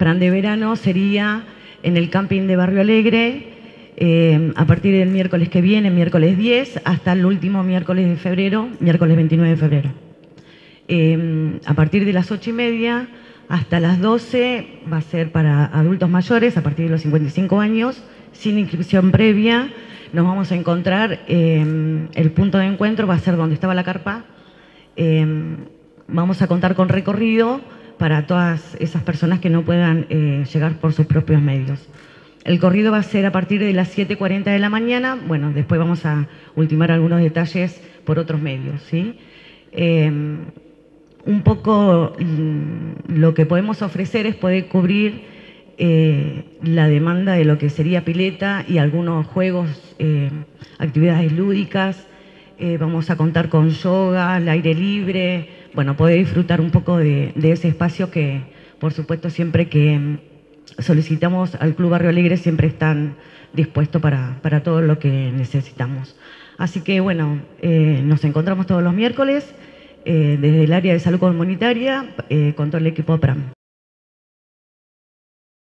plan de verano sería en el camping de Barrio Alegre, a partir del miércoles que viene, miércoles 10, hasta el último miércoles de febrero, miércoles 29 de febrero. A partir de las 8:30 hasta las 12 va a ser para adultos mayores, a partir de los 55 años, sin inscripción previa. Nos vamos a encontrar, el punto de encuentro va a ser donde estaba la carpa. Vamos a contar con recorrido para todas esas personas que no puedan llegar por sus propios medios. El corrido va a ser a partir de las 7:40 de la mañana. Bueno, después vamos a ultimar algunos detalles por otros medios, ¿sí? Un poco lo que podemos ofrecer es poder cubrir la demanda de lo que sería pileta y algunos juegos, actividades lúdicas. Vamos a contar con yoga, al aire libre, bueno, poder disfrutar un poco de ese espacio que, por supuesto, siempre que solicitamos al Club Barrio Alegre, siempre están dispuestos para todo lo que necesitamos. Así que, bueno, nos encontramos todos los miércoles desde el área de salud comunitaria con todo el equipo PRAM.